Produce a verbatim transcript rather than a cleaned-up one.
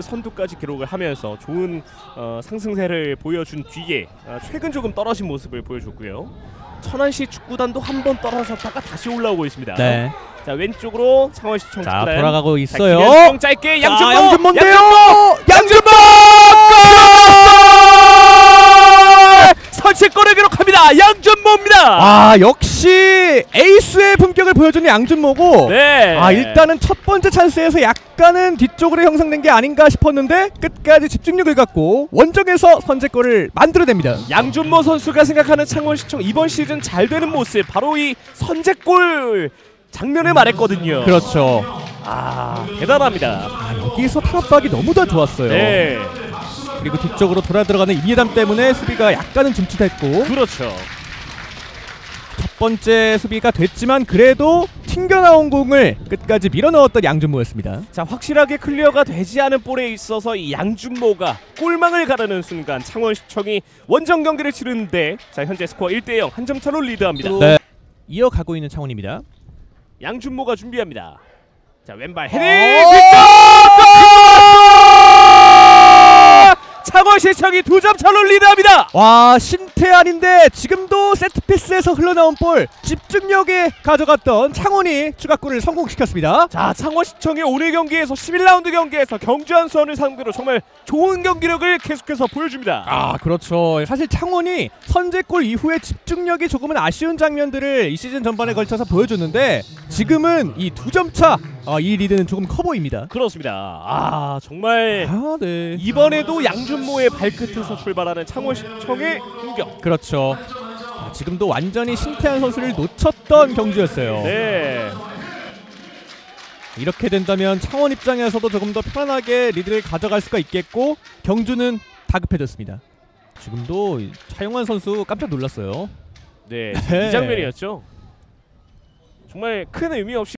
선두까지 기록을 하면서 좋은 어, 상승세를 보여준 뒤에 어, 최근 조금 떨어진 모습을 보여줬고요. 천안시 축구단도 한 번 떨어졌다가 다시 올라오고 있습니다. 네. 자, 왼쪽으로 창원시청 자, 축구단 돌아가고 있어요. 김현성 짧게 양준모! 양준모인데요. 양준모! 선취골을 기록합니다. 양준모입니다. 아, 역시 에이스의 품격을 보여주는 양준모고. 네. 아, 일단은 첫 번째 찬스에서 약간은 뒤쪽으로 형성된 게 아닌가 싶었는데 끝까지 집중력을 갖고 원정에서 선제골을 만들어냅니다. 양준모 선수가 생각하는 창원시청 이번 시즌 잘 되는 모습, 바로 이 선제골 장면을 말했거든요. 그렇죠. 아, 대단합니다. 아, 여기서 탄압박이 너무나 좋았어요. 네. 그리고 뒤쪽으로 돌아 들어가는 이해담 때문에 수비가 약간은 줌칫했고. 그렇죠. 첫 번째 수비가 됐지만 그래도 튕겨나온 공을 끝까지 밀어넣었던 양준모였습니다. 자, 확실하게 클리어가 되지 않은 볼에 있어서 이 양준모가 골망을 가르는 순간 창원시청이 원정 경기를 치르는데, 자, 현재 스코어 일 대 영 한 점 차로 리드합니다. 네. 이어가고 있는 창원입니다. 양준모가 준비합니다. 자, 왼발 헤딩! 어! 창원시청이 두 점 차로 리드합니다. 와, 신태환인데 지금도 세트피스에서 흘러나온 볼 집중력에 가져갔던 창원이 추가골을 성공시켰습니다. 자, 창원시청이 오늘 경기에서 십일 라운드 경기에서 경주한 수원을 상대로 정말 좋은 경기력을 계속해서 보여줍니다. 아, 그렇죠. 사실 창원이 선제골 이후에 집중력이 조금은 아쉬운 장면들을 이 시즌 전반에 걸쳐서 보여줬는데 지금은 이 두 점 차, 아, 이 리드는 조금 커 보입니다. 그렇습니다. 아, 정말 아, 네. 이번에도 양준모의 발끝에서 출발하는 창원시청의 공격. 그렇죠. 아, 지금도 완전히 신태환 선수를 놓쳤던 경주였어요. 네. 이렇게 된다면 창원 입장에서도 조금 더 편안하게 리드를 가져갈 수가 있겠고 경주는 다급해졌습니다. 지금도 차용환 선수 깜짝 놀랐어요. 네. 네. 이 장면이었죠. 정말 큰 의미 없이